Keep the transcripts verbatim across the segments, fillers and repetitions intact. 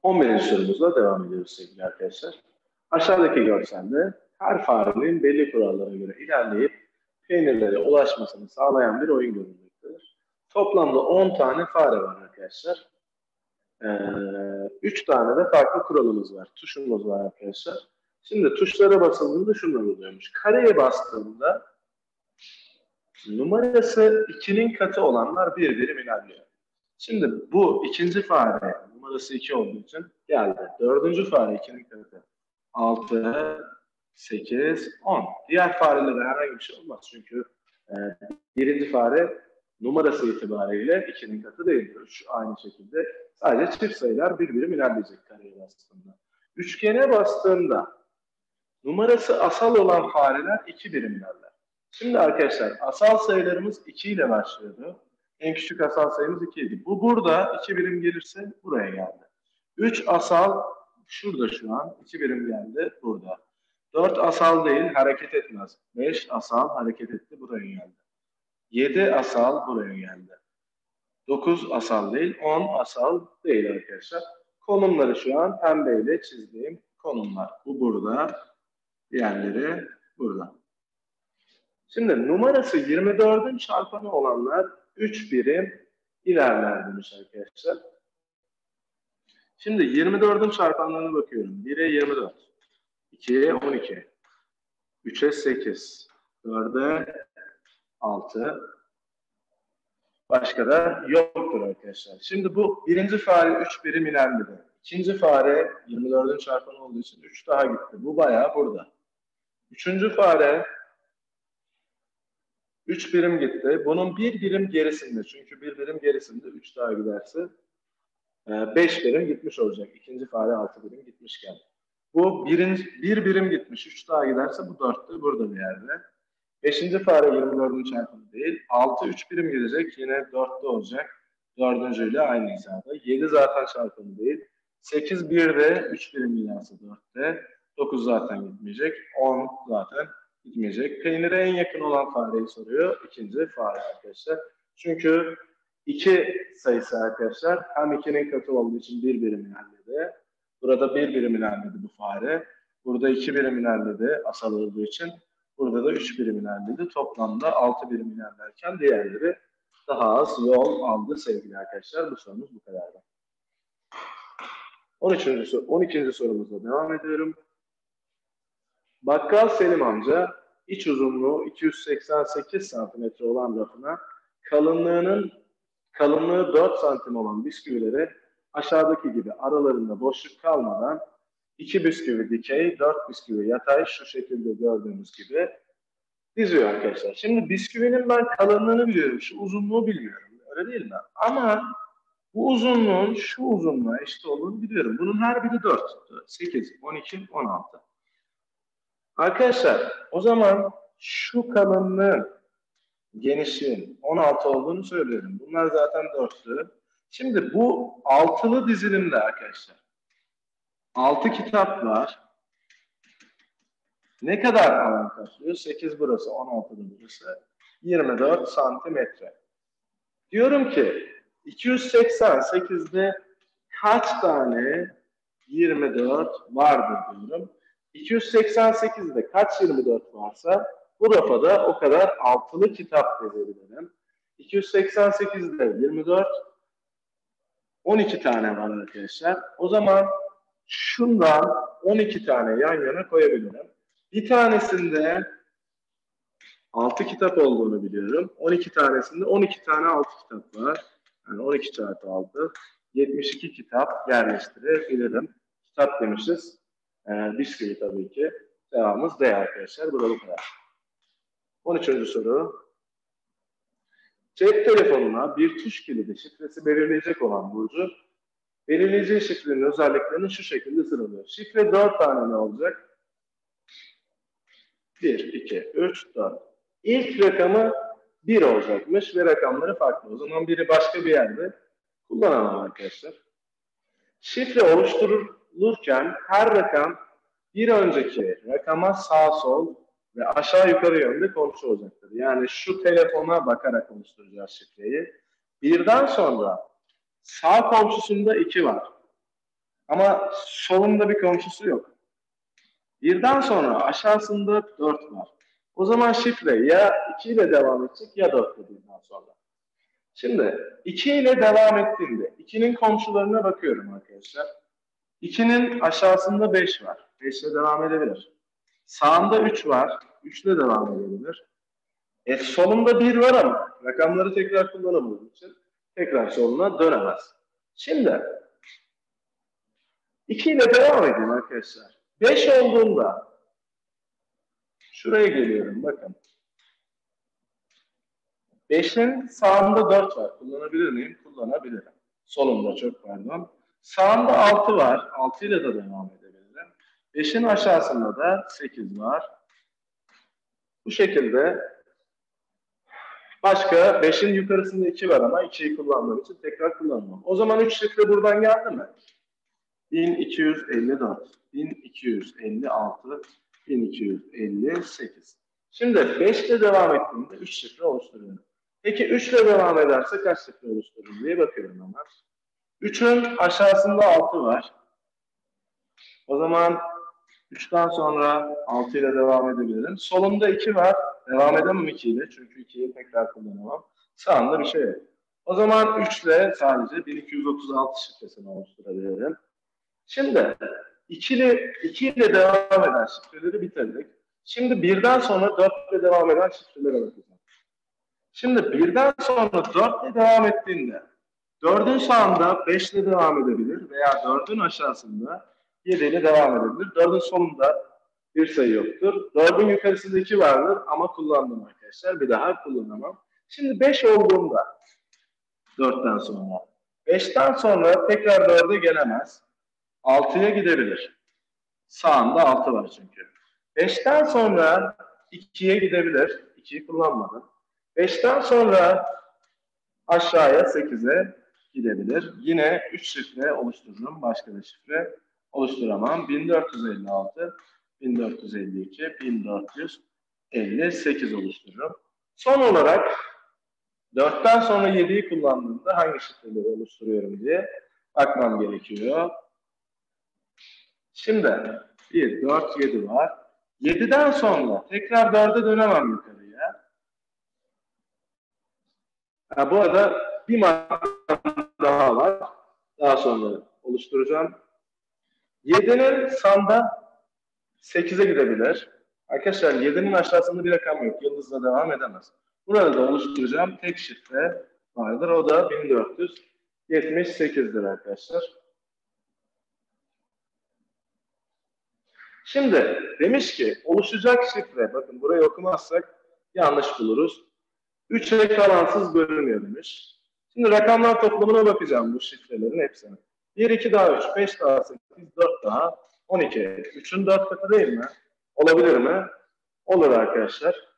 on birinci sorumuzla devam ediyoruz sevgili arkadaşlar. Aşağıdaki görselde her farenin belli kurallara göre ilerleyip peynirlere ulaşmasını sağlayan bir oyun görülmektedir. Toplamda on tane fare var arkadaşlar. üç ee, tane de farklı kuralımız var. Tuşumuz var arkadaşlar. Şimdi tuşlara basıldığında şunlar oluyormuş. Kareye bastığında numarası ikinin katı olanlar bir birim ilerliyor. Şimdi bu ikinci fare numarası iki olduğu için geldi. Dördüncü fare ikinin katı. altı, sekiz, on. Diğer farelere herhangi bir şey olmaz. Çünkü e, birinci fare numarası itibariyle ikinin katı değildir. Üç aynı şekilde sadece çift sayılar bir birim ilerleyecek kareye bastığında. Üçgene bastığında numarası asal olan fareler iki birim ilerler. Şimdi arkadaşlar asal sayılarımız iki ile başlıyordu. En küçük asal sayımız iki idi. Bu burada iki birim gelirse buraya geldi. üç asal şurada şu an iki birim geldi burada. dört asal değil hareket etmez. beş asal hareket etti buraya geldi. yedi asal buraya geldi. dokuz asal değil on asal değil arkadaşlar. Konumları şu an pembeyle çizdiğim konumlar. Bu burada. Diğerleri burada. Şimdi numarası yirmi dördün çarpanı olanlar üç birim ilerler demiş arkadaşlar. Şimdi yirmi dördün çarpanlarına bakıyorum. bire yirmi dört, ikiye on iki, üçe sekiz, dörde altı. Başka da yoktur arkadaşlar. Şimdi bu birinci fare üç birim ilerledi. İkinci fare yirmi dördün çarpanı olduğu için üç daha gitti. Bu bayağı burada. Üçüncü fare üç birim gitti. Bunun bir birim gerisinde. Çünkü bir birim gerisinde üç daha giderse beş birim gitmiş olacak. İkinci fare altı birim gitmişken. Bu birinci, bir birim gitmiş. üç daha giderse bu dörttü. Burada bir yerde. Beşinci fare yirmi dördün çarpanı değil. altı üç birim gidecek. Yine dörtte olacak. Dördüncüyle aynı hizada. yedi zaten çarpanı değil. sekiz birde üç birim giderse dörtte. dokuz zaten gitmeyecek. on zaten gitmeyecek. Peynire en yakın olan fareyi soruyor. İkinci fare arkadaşlar. Çünkü iki sayısı arkadaşlar hem ikinin katı olduğu için bir birim ilerledi. Burada bir birim ilerledi bu fare. Burada iki birim ilerledi asal olduğu için. Burada da üç birim ilerledi. Toplamda altı birim ilerlerken diğerleri daha az yol aldı sevgili arkadaşlar. Bu sorumuz bu kadardı. on üçüncü on ikinci sorumuzla devam ediyorum. Bakkal Selim amca iç uzunluğu iki yüz seksen sekiz santimetre olan rafına kalınlığının kalınlığı dört santim olan bisküvileri aşağıdaki gibi aralarında boşluk kalmadan iki bisküvi dikey, dört bisküvi yatay şu şekilde gördüğümüz gibi diziyor arkadaşlar. Şimdi bisküvinin ben kalınlığını biliyorum, şu uzunluğu bilmiyorum. Öyle değil mi? Ama bu uzunluğun şu uzunluğa eşit olduğunu biliyorum. Bunun her biri dört, sekiz, on iki, on altı. Arkadaşlar o zaman şu kalınlığın genişliğin on altı olduğunu söylüyorum. Bunlar zaten dörtlü. Şimdi bu altılı dizilimde arkadaşlar altı kitap var. Ne kadar alan kaplıyor? sekiz burası, on altı burası. yirmi dört santimetre. Diyorum ki iki yüz seksen sekizde kaç tane yirmi dört vardır diyorum. iki yüz seksen sekizde kaç yirmi dört varsa bu rafa da o kadar altılı kitap dizebilirim. iki yüz seksen sekizde yirmi dört, on iki tane var arkadaşlar. O zaman şundan on iki tane yan yana koyabilirim. Bir tanesinde altı kitap olduğunu biliyorum. on iki tanesinde on iki tane altı kitap var. Yani on iki çarpı altı, yetmiş iki kitap yerleştirebilirim. Kitap demişiz. Ee, bisküvi tabii ki. Devamımız D arkadaşlar. Burada bu kadar. on üçüncü soru. Cep telefonuna bir tuş kilidi şifresi belirleyecek olan Burcu, belirleyeceği şifrenin özelliklerini şu şekilde sıralıyor. Şifre dört tane ne olacak? bir, iki, üç, dört. İlk rakamı bir olacakmış ve rakamları farklı. O zaman biri başka bir yerde kullanalım arkadaşlar. Şifre oluşturulurken her rakam bir önceki rakama sağ sol ve aşağı yukarı yönde komşu olacaktır. Yani şu telefona bakarak oluşturacağız şifreyi. Birden sonra sağ komşusunda iki var. Ama solunda bir komşusu yok. Birden sonra aşağısında dört var. O zaman şifre ya iki ile devam edecek ya dört ile birden sonra. Şimdi iki ile devam ettiğinde ikinin komşularına bakıyorum arkadaşlar. ikinin aşağısında beş var. beş ile devam edebilir. Sağında üç var. üç ile devam edebilir. E, solunda bir var ama rakamları tekrar kullanamadığım için tekrar soluna dönemez. Şimdi iki ile devam edeyim arkadaşlar. beş olduğunda şuraya geliyorum bakın. beşin sağında dört var. Kullanabilir miyim? Kullanabilirim. Solunda çok pardon. Sağında altı var. altı ile de devam edebilirim. beşin aşağısında da sekiz var. Bu şekilde başka beşin yukarısında iki var ama ikiyi kullandığım için tekrar kullanmam. O zaman üç şifre buradan geldi mi? bin iki yüz elli dört, bin iki yüz elli altı, bin iki yüz elli sekiz. Şimdi beş ile devam ettiğimde üç şifre oluşturuyorum. Peki üç ile devam ederse kaç şifre oluştururum diye bakıyorum hemen. üçün aşağısında altı var. O zaman üçten sonra altı ile devam edebilirim. Solunda iki var. Devam edemem iki ile çünkü ikiyi tekrar kullanamam. Sağında bir şey yok. O zaman üç ile sadece bin iki yüz otuz altı şifresini oluşturabilirim. Şimdi iki ile, iki ile devam eden şifreleri bitirdik. Şimdi birden sonra dört ile devam eden şifrelere bakacağım. Şimdi birden sonra dört ile devam ettiğinde dördün sağında beş ile devam edebilir veya dördün aşağısında yedi ile devam edebilir. dördün sonunda bir sayı yoktur. dördün yukarısında iki vardır ama kullandım arkadaşlar. Bir daha kullanamam. Şimdi beş olduğunda dörtten sonra. beşten sonra tekrar dörde gelemez. altıya gidebilir. Sağında altı var çünkü. beşten sonra ikiye gidebilir. ikiyi kullanmadım. beşten sonra aşağıya sekize gidebilir. Yine üç şifre oluştururum. Başka bir şifre oluşturamam. bin dört yüz elli altı, bin dört yüz elli iki, bin dört yüz elli sekiz oluştururum. Son olarak dörtten sonra yediyi kullandığımda hangi şifreleri oluşturuyorum diye bakmam gerekiyor. Şimdi bir, dört, yedi var. yediden sonra tekrar dörde dönemem yukarıya. Ha, bu arada bir makam daha var. Daha sonra oluşturacağım. yedinin sağında sekize gidebilir. Arkadaşlar yedinin aşağısında bir rakam yok. Yıldızla devam edemez. Burada da oluşturacağım tek şifre vardır. O da bin dört yüz yetmiş sekizdir arkadaşlar. Şimdi demiş ki oluşacak şifre, bakın burayı okumazsak yanlış buluruz. üçe kalansız bölünüyor demiş. Şimdi rakamlar toplamına bakacağım bu şifrelerin hepsine. bir, iki daha üç, beş daha sekiz, dört daha on iki. üçün dört katı değil mi? Olabilir mi? Olur arkadaşlar.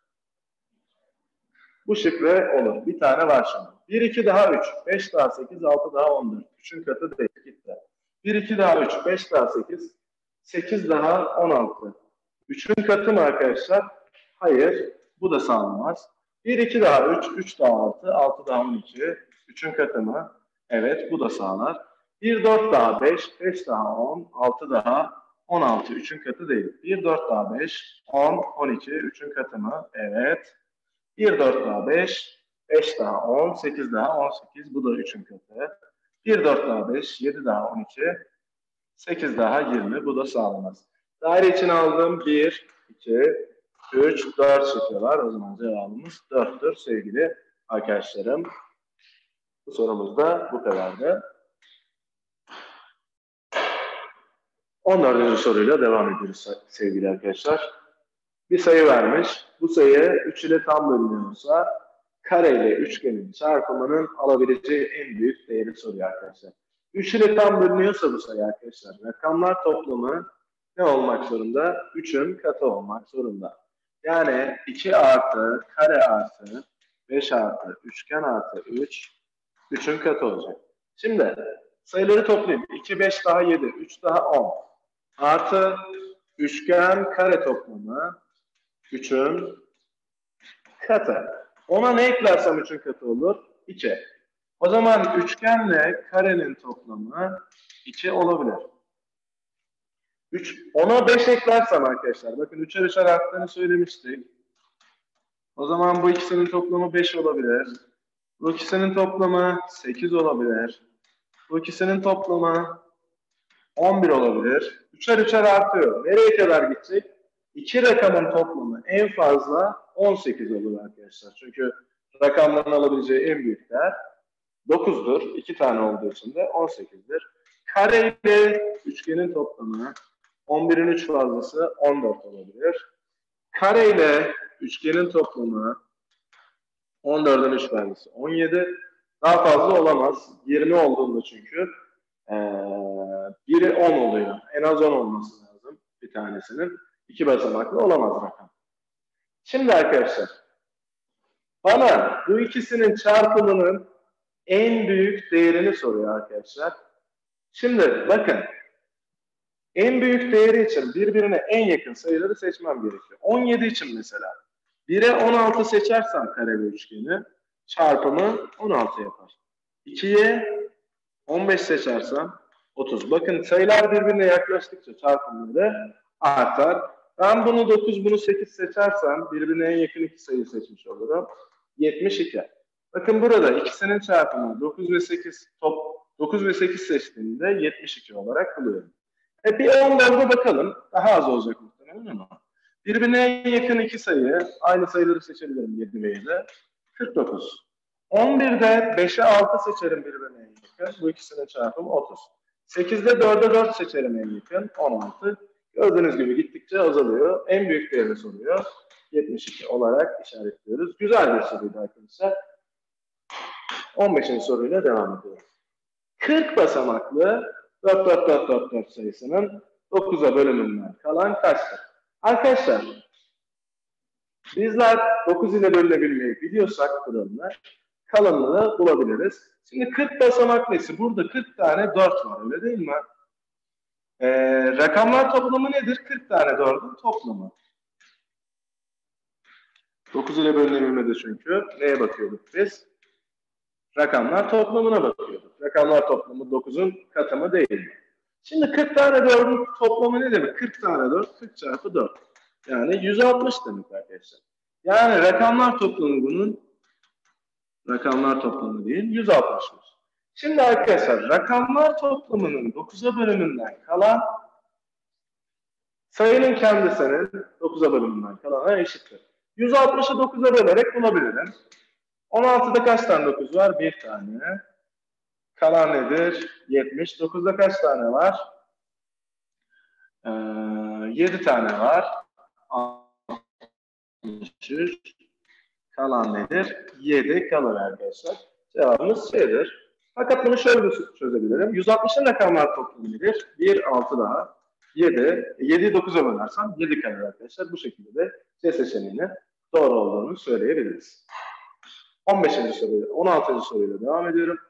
Bu şifre olur. Bir tane var şimdi. bir, iki daha üç, beş daha sekiz, altı daha on dört. üçün katı değil. Gitti. bir, iki daha üç, beş daha sekiz, sekiz daha on altı. üçün katı mı arkadaşlar? Hayır. Bu da sağlanmaz. bir, iki daha üç, üç daha altı, altı daha on iki. üçün katı mı? Evet, bu da sağlar. bir, dört daha beş, beş daha on, altı daha on altı. üçün katı değil. bir, dört daha beş, on, on iki. üçün katı mı? Evet. bir, dört daha beş, beş daha on, sekiz daha on sekiz. Bu da üçün katı. bir, dört daha beş, yedi daha on iki. sekiz daha yirmi. Bu da sağlanmaz. Daire için aldığım bir, iki, üç, dört şifre var. O zaman cevabımız dörttür sevgili arkadaşlarım. Bu sorumuz da bu kadardı. on dördüncü soruyla devam ediyoruz sevgili arkadaşlar. Bir sayı vermiş. Bu sayı üç ile tam bölünüyorsa kare ile üçgenin çarpımının alabileceği en büyük değeri soruyor arkadaşlar. üç ile tam bölünüyorsa bu sayı arkadaşlar rakamlar toplamı ne olmak zorunda? üçün katı olmak zorunda. Yani iki artı kare artı beş artı üçgen artı üç üçün katı olacak. Şimdi sayıları toplayayım. iki, beş daha yedi, üç daha on. Artı üçgen kare toplamı üçün katı. Ona ne eklersem üçün katı olur? iki. O zaman üçgenle karenin toplamı iki olabilir. üç, ona beş eklersem arkadaşlar, bakın üçer üçer arttığını söylemiştik. O zaman bu ikisinin toplamı beş olabilir. Bu ikisinin toplamı sekiz olabilir. Bu ikisinin toplamı on bir olabilir. Üçer üçer artıyor. Nereye kadar gidecek? İki rakamın toplamı en fazla on sekiz olur arkadaşlar. Çünkü rakamların alabileceği en büyük değer dokuzdur. İki tane olduğu için de on sekizdir. Kare ile üçgenin toplamı on birin üç fazlası on dört olabilir. Kare ile üçgenin toplamı on dördün üç fazlası on yedi. Daha fazla olamaz. yirmi olduğunda çünkü ee, biri on oluyor. En az on olması lazım bir tanesinin. İki basamaklı olamaz rakam. Şimdi arkadaşlar bana bu ikisinin çarpımının en büyük değerini soruyor arkadaşlar. Şimdi bakın en büyük değeri için birbirine en yakın sayıları seçmem gerekiyor. on yedi için mesela bire on altı seçersem kare ve üçgeni çarpımı on altı yapar. ikiye on beş seçersem otuz. Bakın sayılar birbirine yaklaştıkça çarpımları artar. Ben bunu dokuz, bunu sekiz seçersem birbirine en yakın iki sayı seçmiş olurum. yetmiş iki. Bakın burada ikisinin çarpımı dokuz ve sekiz top dokuz ve sekiz seçtiğimde yetmiş iki olarak buluyorum. E bir on dörde bakalım. Daha az olacak muhtemelen ama. Birbirine en yakın iki sayı, aynı sayıları seçebilirim yedi ve yedi. kırk dokuz. on birde beşe altı seçerim birbirine en yakın. Bu ikisinin çarpımı otuz. sekizde dörde dört seçerim en yakın. on altı. Gördüğünüz gibi gittikçe azalıyor. En büyük değerini soruyor. yetmiş iki olarak işaretliyoruz. Güzel bir soruydu arkadaşlar. on beşinci soruyla devam ediyoruz. kırk basamaklı dört dört dört dört dört sayısının dokuza bölümünden kalan kaçtır? Arkadaşlar bizler dokuz ile bölünebilmeyi biliyorsak kuralını, kalanını bulabiliriz. Şimdi kırk basamaklıysa burada kırk tane dört var öyle değil mi? Ee, rakamlar toplamı nedir? kırk tane dördün toplamı. dokuz ile bölünebilmede çünkü neye bakıyorduk biz? Rakamlar toplamına bakıyorduk. Rakamlar toplamı dokuzun katımı değil. Şimdi kırk tane dördün toplamı ne demek? kırk tane dört, kırk çarpı dört. Yani yüz altmış demek arkadaşlar. Yani rakamlar toplamı bunun rakamlar toplamı değil, yüz altmışmış. Şimdi arkadaşlar rakamlar toplamının dokuza bölümünden kalan sayının kendisinin dokuza bölümünden kalana eşittir. yüz altmışı dokuza bölerek bulabilirim. on altıda kaç tane dokuz var? bir tane. Kalan nedir? yetmiş. dokuzda kaç tane var? Ee, yedi tane var. altmış üç. Kalan nedir? yedi kalır arkadaşlar. Cevabımız C'dir. Fakat bunu şöyle çözebilirim. yüz altmışın rakamlar toplamı nedir? bir, altı daha. yedi. yediyi dokuza bölersem yedi kalır arkadaşlar. Bu şekilde de C seçeneğinin doğru olduğunu söyleyebiliriz. on beşinci soruyla, on altıncı soruyla devam ediyorum.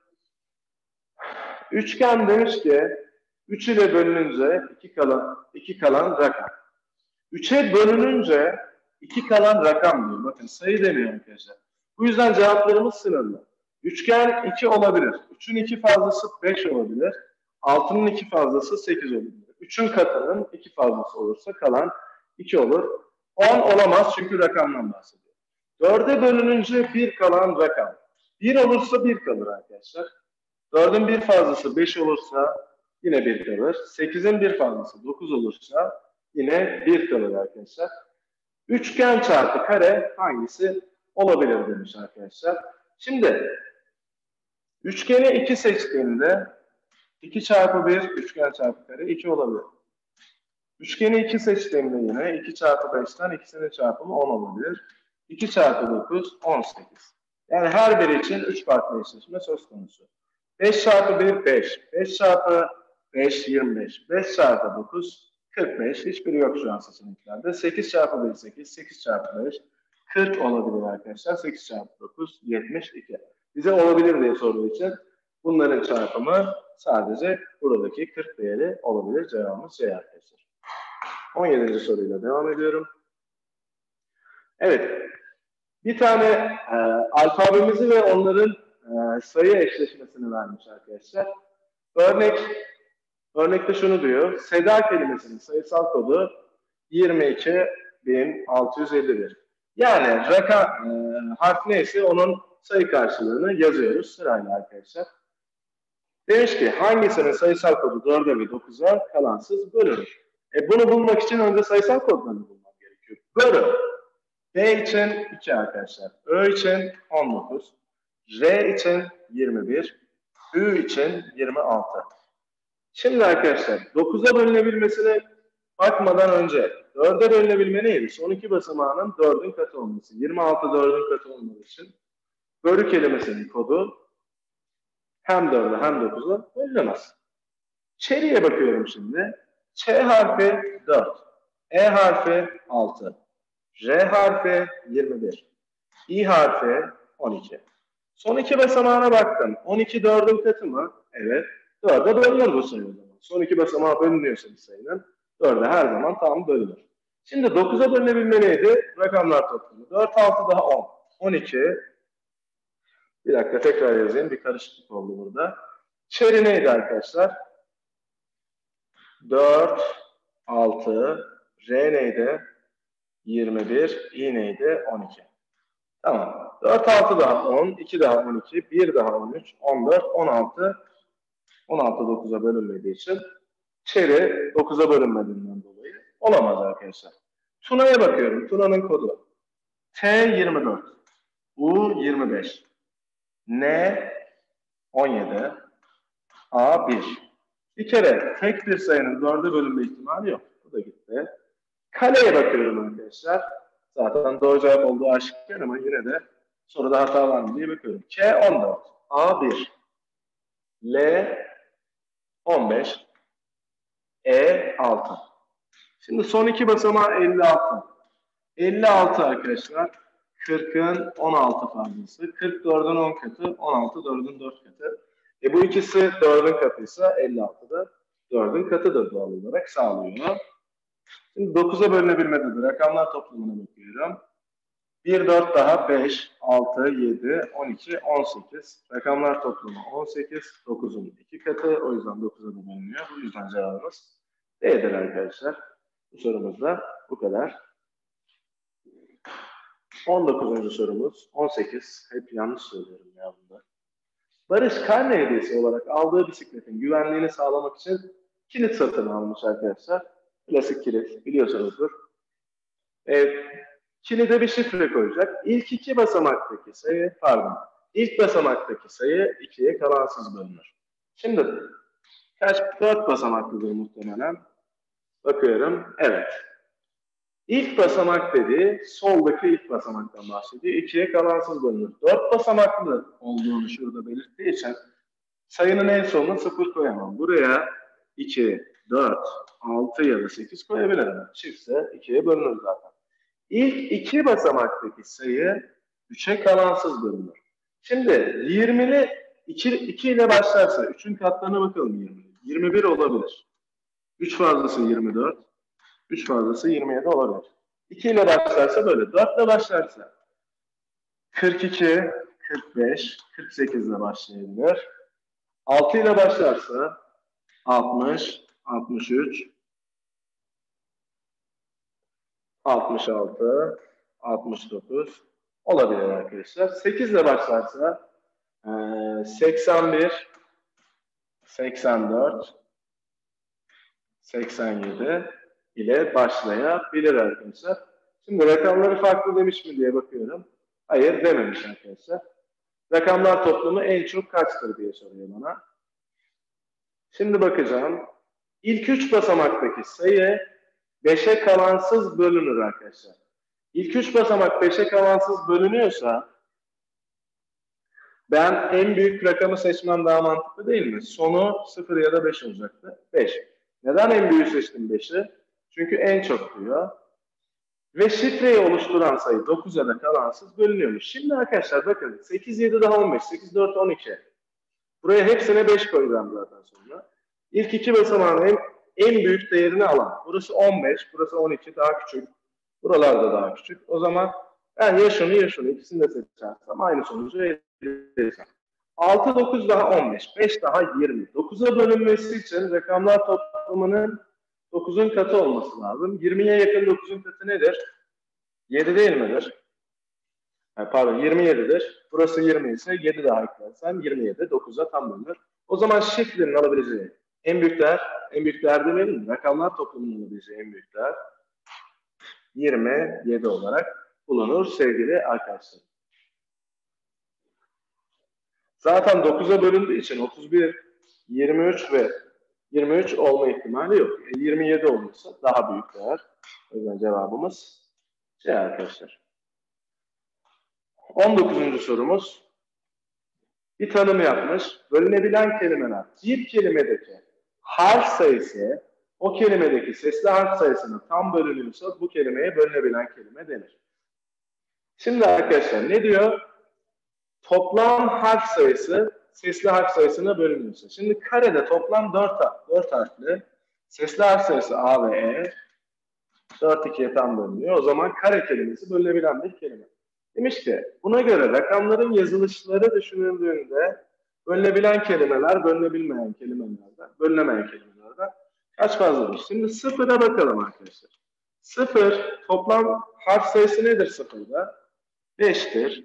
Üçgen demiş ki üç ile bölününce iki kalan iki kalan rakam. üçe bölününce iki kalan rakam diyor. Bakın sayı demiyor arkadaşlar. Bu yüzden cevaplarımız sınırlı. Üçgen iki olabilir. üçün iki fazlası beş olabilir. altının iki fazlası sekiz olabilir. üçün katının iki fazlası olursa kalan iki olur. on olamaz çünkü rakamdan bahsediyor. dörde bölününce bir kalan rakam. bir olursa bir kalır arkadaşlar. dördün bir fazlası beş olursa yine bir kalır. sekizin bir fazlası dokuz olursa yine bir kalır arkadaşlar. Üçgen çarpı kare hangisi olabilir demiş arkadaşlar. Şimdi üçgeni iki seçtiğimde iki çarpı bir üçgen çarpı kare iki olabilir. Üçgeni iki seçtiğimde yine iki çarpı beşten ikisinin çarpımı on olabilir. iki çarpı dokuz on sekiz. Yani her biri için üç farklı eşleşme söz konusu. beş çarpı bir beş. beş çarpı beş yirmi beş. beş çarpı dokuz kırk beş. Hiçbiri yok şu an seçeneklerde. sekiz çarpı bir sekiz. sekiz çarpı beş kırk olabilir arkadaşlar. sekiz çarpı dokuz yetmiş iki. Bize olabilir diye sorduğu için bunların çarpımı sadece buradaki kırk değeri olabilir. Cevabımız C arkadaşlar. on yedinci soruyla devam ediyorum. Evet. Bir tane e, alfabemizi ve onların e, sayı eşleşmesini vermiş arkadaşlar. Örnek Örnekte şunu diyor. Seda kelimesinin sayısal kodu yirmi iki bin altı yüz elli bir. Yani rakam, e, harf neyse onun sayı karşılığını yazıyoruz sırayla arkadaşlar. Demiş ki hangisinin sayısal kodu dörde ve dokuza kalansız bölünür? E bunu bulmak için önce sayısal kodlarını bulmam gerekiyor. Bölü. B için iki arkadaşlar. Ö için on dokuz. R için yirmi bir. Ü için yirmi altı. Şimdi arkadaşlar dokuza bölünebilmesine bakmadan önce dörde bölünebilme neydi? Son iki basamağının dördün katı olması. yirmi altı dördün katı olması için bölü kelimesinin kodu hem dörde hem dokuza bölünemez. Çeriye bakıyorum şimdi. Ç harfi dört. E harfi altı. R harfi yirmi bir. İ harfi on iki. Son iki basamağına baktım. on iki dördün katı mı? Evet. dörde bölünür bu sayı o zaman. Son iki basamağa bölünüyorsa bir sayının dörde her zaman tam bölünür. Şimdi dokuza bölünebilme neydi? Rakamlar toplamı. dört, altı daha on. on iki. Bir dakika tekrar yazayım. Bir karışıklık oldu burada. Çeri neydi arkadaşlar? dört, altı. R neydi? yirmi bir. İ neydi? on iki. Tamam. dört, altı daha on. iki daha on iki. bir daha on üç. on dört, on altı. on altı dokuza bölünmediği için çeri dokuza bölünmediğinden dolayı olamaz arkadaşlar. Tuna'ya bakıyorum. Tuna'nın kodu. T yirmi dört. U yirmi beş. N on yedi. A bir. Bir kere tek bir sayının dörde bölünme ihtimali yok. Bu da gitti. Kaleye bakıyorum arkadaşlar. Zaten doğru cevap olduğu aşikar ama yine de soruda hata var mı diye bakıyorum. K on dört. A bir. L on beş. E altı. Şimdi son iki basamağı elli altı. elli altı arkadaşlar. kırkın on altı fazlası. kırk dördün on katı. on altı dördün dört katı. E bu ikisi dördün katıysa elli altı da dördün katıdır doğal olarak sağlıyor. Şimdi dokuza bölünebilmededir. Rakamlar toplamına bakıyorum. bir, dört daha beş, altı, yedi, on iki, on sekiz. Rakamlar toplamı on sekiz. dokuzun iki katı. O yüzden dokuza da bölünüyor. Bu yüzden cevabımız D'dir arkadaşlar. Bu sorumuzda bu kadar. on dokuzuncu sorumuz. on sekiz. Hep yanlış söylüyorum ya bunda. Barış karne hediyesi olarak aldığı bisikletin güvenliğini sağlamak için kilit satın almış arkadaşlar. Klasik kilit biliyorsunuzdur. Evet. Kilide bir şifre koyacak. İlk iki basamaktaki sayı, pardon, ilk basamaktaki sayı ikiye kalansız bölünür. Şimdi kaç? Dört basamaklıdır muhtemelen. Bakıyorum. Evet. İlk basamak dediği soldaki ilk basamaktan bahsediyor. ikiye kalansız bölünür. Dört basamaklı olduğunu şurada belirttiği için sayının en sonuna sıfır koyamam. Buraya iki, dört, altı ya da sekiz koyabilirim. Çiftse ikiye bölünür zaten. İlk iki basamaktaki sayı üçe kalansız bölünür. Şimdi yirmili iki, iki ile başlarsa üçün katlarına bakalım yirmi. yirmi bir olabilir. üç fazlası yirmi dört. üç fazlası yirmi yedi olabilir. iki ile başlarsa böyle. dört ile başlarsa kırk iki, kırk beş, kırk sekiz ile başlayabilir. altı ile başlarsa altmış, altmış üç, altmış altı, altmış dokuz olabilir arkadaşlar. sekiz ile başlarsa seksen bir, seksen dört, seksen yedi ile başlayabilir arkadaşlar. Şimdi rakamları farklı demiş mi diye bakıyorum. Hayır dememiş arkadaşlar. Rakamlar toplamı en çok kaçtır diye soruyor bana. Şimdi bakacağım. İlk üç basamaktaki sayı beşe kalansız bölünür arkadaşlar. İlk üç basamak beşe kalansız bölünüyorsa ben en büyük rakamı seçmem daha mantıklı değil mi? Sonu sıfır ya da beş olacaktı. beş. Neden en büyüğü seçtim beşi? Çünkü en çok diyor. Ve şifreyi oluşturan sayı dokuza da kalansız bölünüyormuş. Şimdi arkadaşlar bakın sekiz, yedi daha on beş, sekiz, dört, on iki. Buraya hepsine beş koyacağım zaten sonra. İlk iki basamağın en, en büyük değerini alan. Burası on beş, burası on iki daha küçük. Buralarda daha küçük. O zaman ben ya şunu ya şunu ikisini de seçersem aynı sonucu elde edeceğim. altı, dokuz daha on beş. beş daha yirmi. dokuza bölünmesi için rakamlar toplamının dokuzun katı olması lazım. yirmiye yakın dokuzun katı nedir? yedi değil midir? Yani pardon yirmi yedidir. Burası yirmi ise yedi daha eklersen yirmi yedi. dokuza tam bölünür. O zaman şifrenin alabileceği en büyük değer, en büyük değer demeyelim mi? Rakamlar toplamının alabileceği en büyük değer yirmi yedi olarak bulunur sevgili arkadaşlar. Zaten dokuza bölündüğü için otuz bir, yirmi üç ve yirmi üç olma ihtimali yok. E, yirmi yedi olursa daha büyük değer. O yüzden cevabımız C arkadaşlar. on dokuzuncu sorumuz. Bir tanım yapmış. Bölünebilen kelimeler. Bir kelimedeki harf sayısı o kelimedeki sesli harf sayısına tam bölünüyorsa bu kelimeye bölünebilen kelime denir. Şimdi arkadaşlar ne diyor? Toplam harf sayısı sesli harf sayısına bölünüyorsa. Şimdi karede toplam dört harfli sesli harf sayısı A ve E dört ikiye tam bölünüyor. O zaman kare kelimesi bölünebilen bir kelime. Demiş ki buna göre rakamların yazılışları düşünüldüğünde bölünebilen kelimeler bölünebilmeyen kelimelerden, bölünemeyen kelimelerden kaç fazladır? Şimdi sıfıra bakalım arkadaşlar. Sıfır toplam harf sayısı nedir sıfırda? beştir.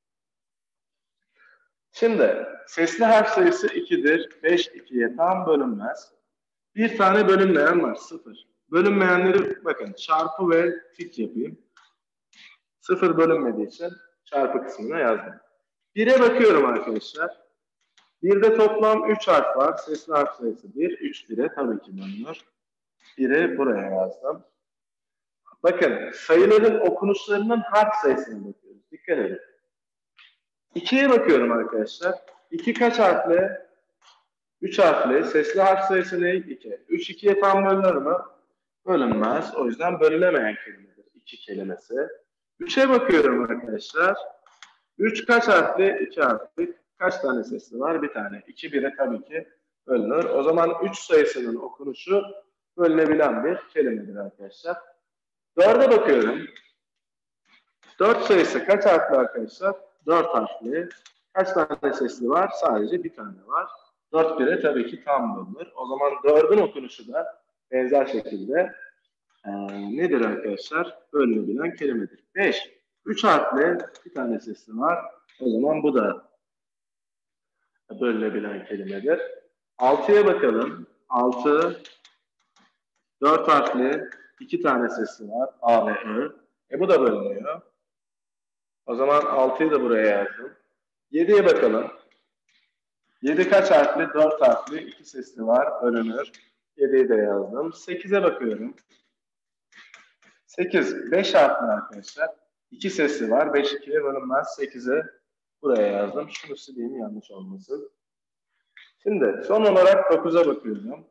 Şimdi sesli harf sayısı ikidir. beş ikiye tam bölünmez. Bir tane bölünmeyen var sıfır. Bölünmeyenleri bakın çarpı ve tik yapayım. sıfır bölünmediği için çarpı kısmına yazdım. bire bakıyorum arkadaşlar. birde toplam üç harf var. Sesli harf sayısı bir. üç bire tabii ki bölünür. biri buraya yazdım. Bakın sayıların okunuşlarının harf sayısına bakıyoruz. Dikkat edin. ikiye bakıyorum arkadaşlar. iki kaç harfli? üç harfli. Sesli harf sayısı ne? iki. üç ikiye tam bölünür mü? Bölünmez. O yüzden bölünemeyen kelimedir. iki kelimesi. üçe bakıyorum arkadaşlar. üç kaç harfli? iki harfli. Kaç tane sesli var? Bir tane. iki bire tabii ki bölünür. O zaman üç sayısının okunuşu bölünebilen bir kelimedir arkadaşlar. dörde bakıyorum. dört sayısı kaç harfli arkadaşlar? dört harfli. Kaç tane sesli var? Sadece bir tane var. dört bire tabii ki tam bölünür. O zaman dördün okunuşu da benzer şekilde e, nedir arkadaşlar? Bölünebilen kelimedir. beş. üç harfli bir tane sesli var. O zaman bu da bölünebilen kelimedir. altıya bakalım. altı. dört harfli iki tane sesli var. A ve I. E bu da bölünüyor. O zaman altıyı da buraya yazdım. yediye bakalım. yedi kaç harfli? dört harfli iki sesli var. Bölünür. yediyi de yazdım. sekize bakıyorum. sekiz beş harfli arkadaşlar. iki sesli var. beş ikiye bölünmez. sekize buraya yazdım. Şunu sileyim yanlış olmasın. Şimdi son olarak dokuza bakıyorum.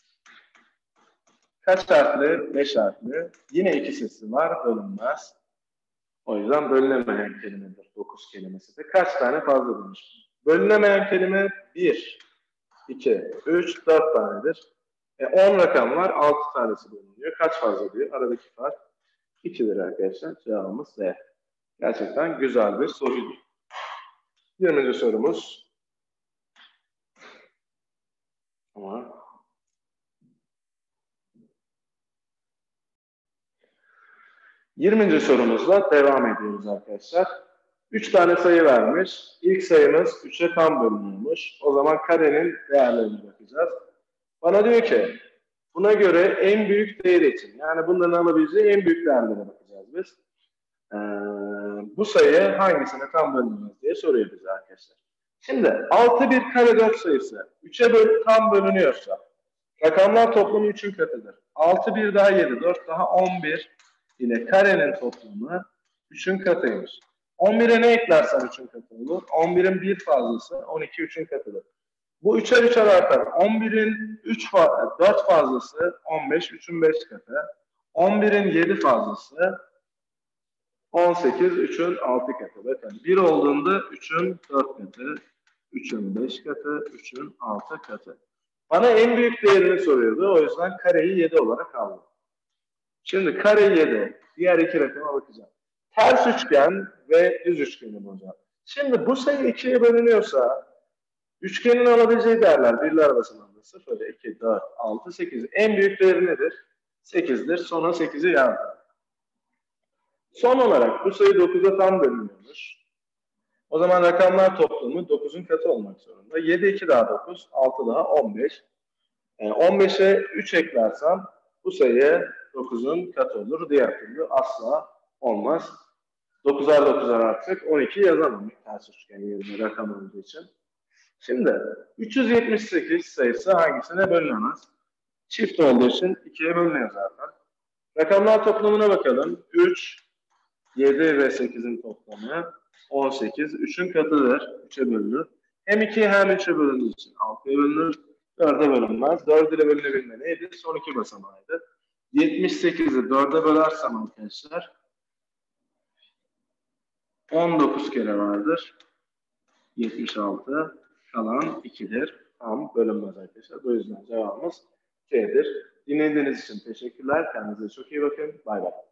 Kaç harfli? beş harfli. Yine iki sesli var. Bölünmez. O yüzden bölünemeyen kelimedir. dokuz kelimesi de. Kaç tane fazla demiş. Bölünemeyen kelime bir, iki, üç, dört tanedir. E, on rakam var. altı tanesi bölünüyor. Kaç fazla diyor. Aradaki fark ikidir arkadaşlar. Cevabımız D. Gerçekten güzel bir soruydu. yirminci sorumuz. Ama yirminci sorumuzla devam ediyoruz arkadaşlar. üç tane sayı vermiş. İlk sayımız üçe tam bölünüyormuş. O zaman karenin değerlerine bakacağız. Bana diyor ki buna göre en büyük değer için, yani bunların alabileceği en büyük değerlere bakacağız biz. Ee, bu sayı hangisine tam bölünmez diye soruyor bize arkadaşlar. Şimdi altı bir kare dört sayısı üçe böl tam bölünüyorsa rakamlar toplamı üçün katıdır. altı bir daha yedi, dört daha on bir ile karenin toplamı üçün katıymış. on bire ne eklersen üçün katı olur? on birin bir fazlası on iki üçün katıdır. Bu üçer üçer artar. on birin üç fa dört fazlası on beş, üçün beş katı. on birin yedi fazlası on sekiz, üçün altı katı. Bakın bir olduğunda üçün dört katı, üçün beş katı, üçün altı katı. Bana en büyük değerini soruyordu. O yüzden kareyi yedi olarak aldım. Şimdi kare yedi. Diğer iki rakama bakacağım. Ters üçgen ve düz üçgeni bulacağım. Şimdi bu sayı ikiye bölünüyorsa Üçgenin alabileceği değerler birler basamağında sıfır, iki, dört, altı, sekiz. En büyük değeri nedir? sekizdir. Sonra sekizi yazdım. Son olarak bu sayı dokuza tam bölünüyormuş. O zaman rakamlar toplamı dokuzun katı olmak zorunda. yedi, iki daha dokuz, altı daha on beş. Yani on beşe üç eklersem bu sayı dokuzun katı olur. Diğer türlü asla olmaz. dokuzar dokuzar artık on iki yazamam. Ters üçgen yerine rakam olduğu için. Şimdi üç yüz yetmiş sekiz sayısı hangisine bölünemez? Çift olduğu için ikiye bölünüyor zaten. Rakamlar toplamına bakalım. üç, yedi ve sekizin toplamı on sekiz. üçün katıdır. üçe bölünür. Hem ikiye hem üçe bölündüğü için altıya bölünür. dörde bölünmez. dört ile bölünebilme neydi? Son iki basamağıydı. yetmiş sekizi dörde bölersem arkadaşlar on dokuz kere vardır. yetmiş altı kalan ikidir. Tam bölünmez arkadaşlar. Bu yüzden cevabımız C'dir. Dinlediğiniz için teşekkürler. Kendinize çok iyi bakın. Bay bay.